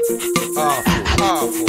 Awful.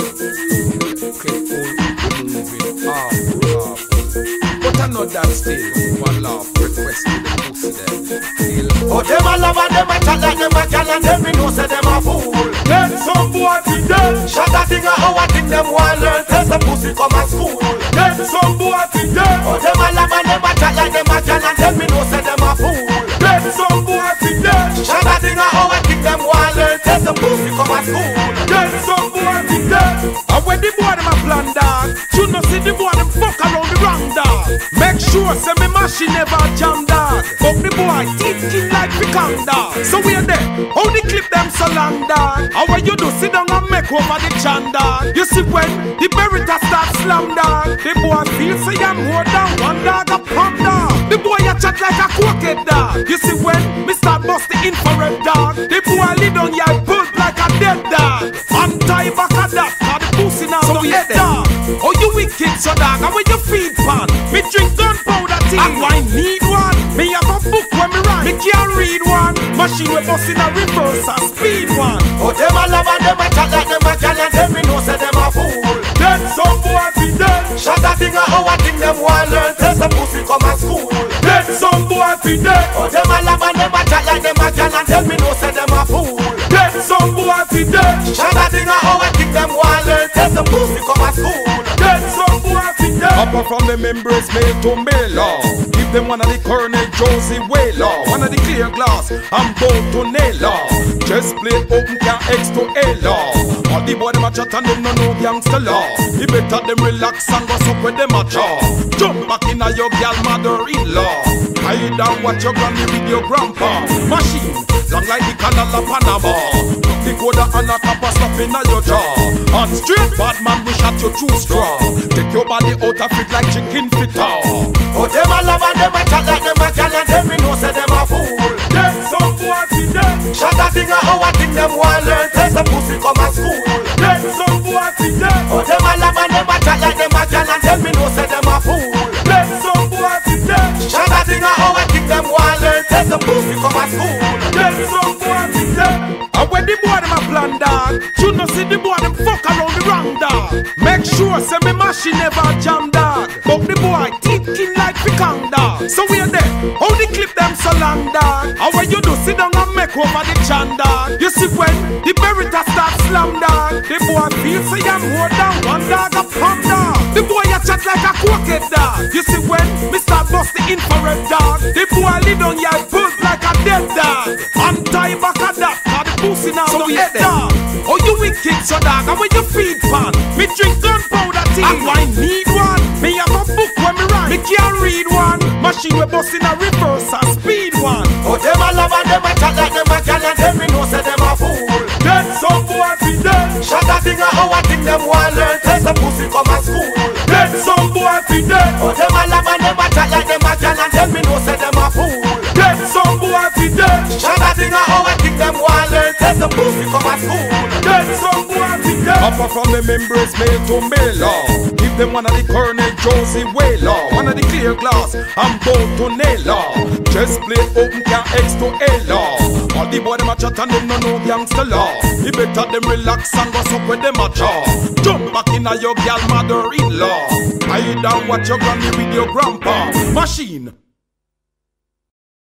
Careful, moving, awful. But I know that still, one laugh, request to the pussy there. Oh, them a love and them a chat like them a gal and them me know say them a fool. Then some boy think them shot a thing a how I think them want learn. Tell some pussy come a school. Then some boy think them oh, them a love and them a chat like them a gal and them me know say them a fool. Then some boy think them shot a thing a how I think them want learn. Tell some pussy come a school. Then some boy think them and when the boy them a plan dog, you know see the boy them fuck around the wrong dog. Make sure say me machine never jam dog. But the boy teeth skin like pecan dog. So we're there, how the clip them so long dog. How when you do sit down and make over the chan dog. You see when the berita start slam dog, the boy feel say I'm more than one dog a pump dog. The boy a chat like a crooked dog. You see when me start bust the infrared dog, the boy lay down ya pull like a dead dog. Untie back a dog, cause the pussy now so no head dog. Oh you wicked so dog, and when you feed pan, me drink gunpowder tea. And I need one, me have a book when me write. Me can't read one, machine we bust in a reverse and speed one. Oh them a love and them a chat like them a gal and them me know say them a fool. Then some boy think them shot a thing a how I think them want learn. Tell some pussy come a school. Then some boy think them oh them a love and them a chat like them a gal and them me know say them a fool. Then some boy think them shot a thing a how I think them want learn. Tell some pussy come a school. Then some boy think them upper from the members made to Mela. Give them one of the Colonel Josie Whaler, one of the clear glass and both to Naylor. Just play open can X to Ella. All the boy them a chat and them no know gangster law. You better them relax and go suck with them a jaw. Jump back in a your gal mother-in-law. Hide down watch your granny with your grandpa. Machine long like the canal of Panama. The coda and a copper stuff in your jaw. And straight bad man we shot you too strong. Take your body out of it like chicken fitter. Oh them a love and them a chat like them a gal and them me know say them a fool. Then some boy think them shot a thing a how I think them want learn. Tell some pussy come a school. Then some boy think them oh them a love and them a chat like them a gal and them me know say them a fool. Then some boy think them shot a thing a how I think them want learn. Tell some pussy come a school. Then some boy think them and when the boy them a plan dog, you know see the boy them fuck around the wrong dog. Make sure say me machine never jam dog. But the boy teeth skin like pecan dog. So we're there, how the clip them so long dog. And when you do sit down and make over the chan dog. You see when the berita start slam dog, the boy feel say I'm more than one dog a pump dog. The boy a chat like a crooked dog. You see when me start bust the infrared dog, the boy lay down ya pull like a dead dog. Untie back a dog, cause the pussy now so no head dog. Oh you wicked so dog, and when you feed pan, me drink gunpowder tea. And I need one, me have a book when me write. Me can't read one, machine we bust in a reverse and speed one. Oh them a love and them a chat like them a gal and them me know say them a fool. Then some boy think them shot a thing a how I think them want learn. Tell some pussy come a school. Then some boy think them oh them a love and them a chat like them a gal and them me know say them a fool. Then some boy think them shot a thing a how I think them want learn. Tell some pussy come a school. Then some boy think them upper from the members made to Mela. Give them one of the Colonel Josie Whaler, one of the clear glass and both to Naylor. Just play open can X to Ella. All the boy them a chat and them no know gangster law. You better them relax and go suck with them a jaw. Jump back in a your gal mother-in-law. Hide down watch your granny with your grandpa. Machine